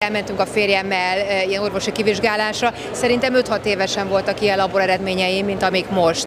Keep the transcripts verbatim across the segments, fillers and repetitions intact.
elmentünk a férjemmel ilyen orvosi kivizsgálásra. Szerintem öt-hat évesen voltak ilyen labor eredményeim, mint amik most.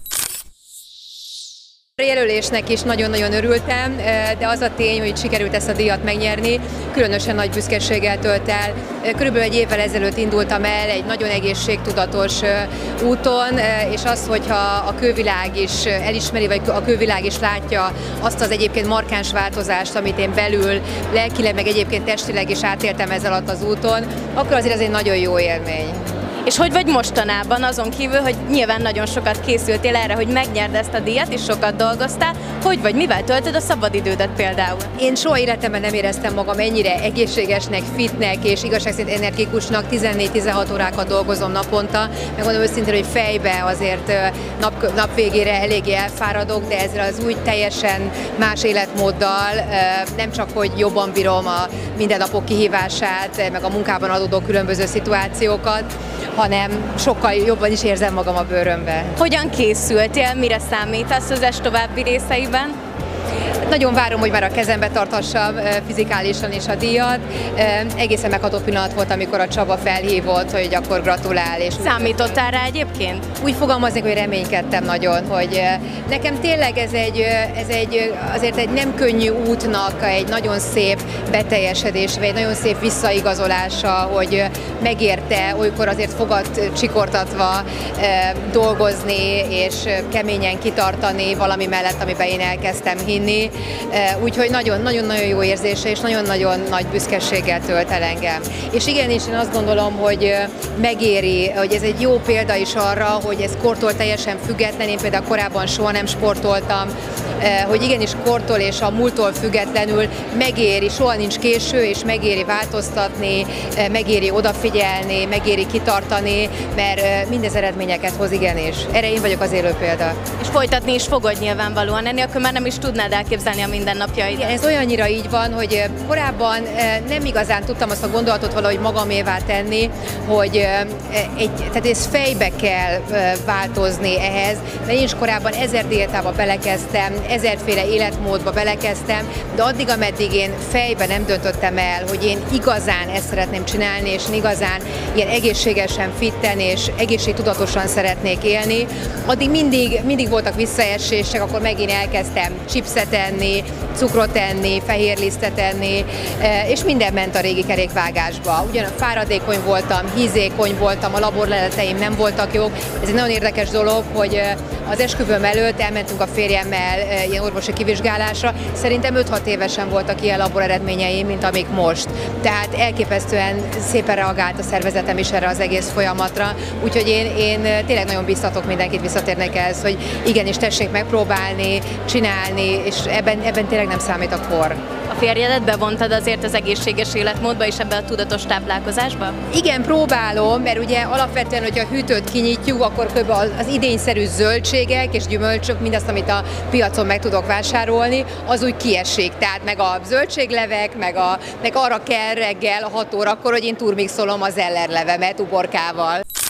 A jelölésnek is nagyon-nagyon örültem, de az a tény, hogy sikerült ezt a díjat megnyerni, különösen nagy büszkeséggel tölt el. Körülbelül egy évvel ezelőtt indultam el egy nagyon egészségtudatos úton, és az, hogyha a külvilág is elismeri, vagy a külvilág is látja azt az egyébként markáns változást, amit én belül, lelkileg, meg egyébként testileg is átéltem ez alatt az úton, akkor azért ez egy nagyon jó élmény. És hogy vagy mostanában, azon kívül, hogy nyilván nagyon sokat készültél erre, hogy megnyerd ezt a díjat, és sokat dolgoztál, hogy vagy mivel töltöd a szabadidődet például? Én soha életemben nem éreztem magam ennyire egészségesnek, fitnek és igazság szerint energikusnak, tizennégy-tizenhat órákat dolgozom naponta. Megmondom őszintén, hogy fejbe azért nap, nap végére eléggé elfáradok, de ezzel az új teljesen más életmóddal nem csak, hogy jobban bírom a mindennapok kihívását, meg a munkában adódó különböző szituációkat, hanem sokkal jobban is érzem magam a bőrömbe. Hogyan készültél, mire számítasz az est további részeiben? Nagyon várom, hogy már a kezembe tarthassam fizikálisan is a díjat. Egészen megható pillanat volt, amikor a Csaba felhívott, hogy akkor gratulál. És számítottál rá egyébként? Úgy fogalmaznék, hogy reménykedtem nagyon, hogy nekem tényleg ez egy, ez egy azért egy nem könnyű útnak egy nagyon szép beteljesedés, vagy egy nagyon szép visszaigazolása, hogy megérte olykor azért fogat csikortatva dolgozni, és keményen kitartani valami mellett, amiben én elkezdtem hinni. Úgyhogy nagyon-nagyon jó érzése, és nagyon-nagyon nagy büszkeséggel tölt el engem. És igenis én azt gondolom, hogy megéri, hogy ez egy jó példa is arra, hogy ez kortól teljesen független, én például korábban soha nem sportoltam, hogy igenis kortól és a múlttól függetlenül megéri, soha nincs késő, és megéri változtatni, megéri odafigyelni, megéri kitartani, mert mindez eredményeket hoz igenis. Erre én vagyok az élő példa. És folytatni is fogod nyilvánvalóan, enélkül már nem is tudnád elképzelni a mindennapjaidat. Ez olyannyira így van, hogy korábban nem igazán tudtam azt a gondolatot valahogy magamévá tenni, hogy egy, tehát ez fejbe kell változni ehhez, mert én is korábban ezer diétába belekezdtem, ezerféle életmódba belekezdtem, de addig, ameddig én fejben nem döntöttem el, hogy én igazán ezt szeretném csinálni, és én igazán ilyen egészségesen, fitten és egészségtudatosan szeretnék élni, addig mindig, mindig voltak visszaesések, akkor megint elkezdtem chipset enni, cukrot enni, fehérlisztet enni, és minden ment a régi kerékvágásba. Ugyan fáradékony voltam, hízékony voltam, a laborleleteim nem voltak jók. Ez egy nagyon érdekes dolog, hogy az esküvőm előtt elmentünk a férjemmel ilyen orvosi kivizsgálásra. Szerintem öt-hat évesen voltak ilyen labor eredményeim, mint amik most. Tehát elképesztően szépen reagált a szervezetem is erre az egész folyamatra. Úgyhogy én, én tényleg nagyon biztatok mindenkit, visszatérnek ehhez, hogy igenis tessék megpróbálni, csinálni, és ebben, ebben tényleg nem számít a kor. A férjedet bevontad azért az egészséges életmódba és ebbe a tudatos táplálkozásba? Igen, próbálom, mert ugye alapvetően, hogyha a hűtőt kinyitjuk, akkor kb. Az idényszerű zöldségek és gyümölcsök, mindazt, amit a piacon meg tudok vásárolni, az úgy kiesik. Tehát meg a zöldséglevek, meg, a, meg arra kell reggel hat órakor, hogy én turmixolom az ellerlevemet uborkával.